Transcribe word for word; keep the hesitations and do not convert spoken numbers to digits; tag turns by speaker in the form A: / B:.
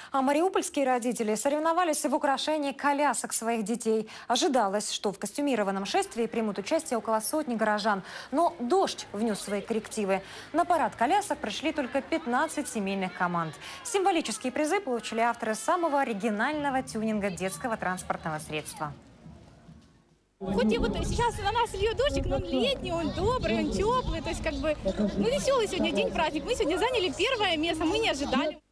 A: А мариупольские родители соревновались в украшении колясок своих детей. Ожидалось, что в костюмированном шествии примут участие около сотни горожан. Но дождь внес свои коррективы. На парад колясок пришли только пятнадцать семейных команд. Символические призы получили авторы самого оригинального тюнинга детского транспортного средства.
B: Хоть и вот сейчас на нас льет дождик, но он летний, он добрый, он теплый. То есть как бы, ну веселый сегодня день, праздник. Мы сегодня заняли первое место, мы не ожидали.